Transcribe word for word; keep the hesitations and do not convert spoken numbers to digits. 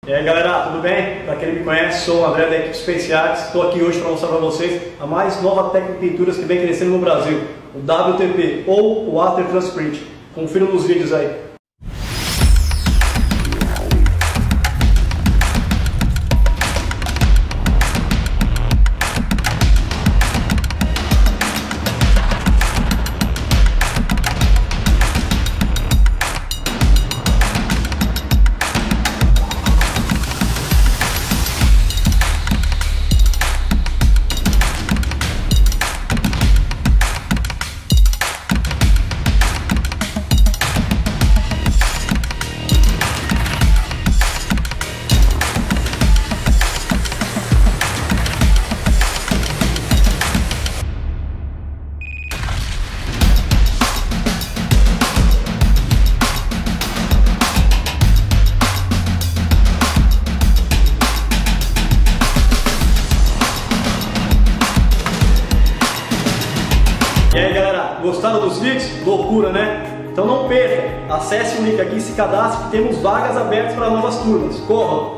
E aí galera, tudo bem? Para quem não me conhece, sou o Abra da equipe Especiais. Estou aqui hoje para mostrar para vocês a mais nova técnica de pinturas que vem crescendo no Brasil, o W T P ou o Water Transprint. Confira nos vídeos aí. E aí galera, gostaram dos vídeos? Loucura, né? Então não perca, acesse o link aqui e se cadastre que temos vagas abertas para novas turmas. Corram!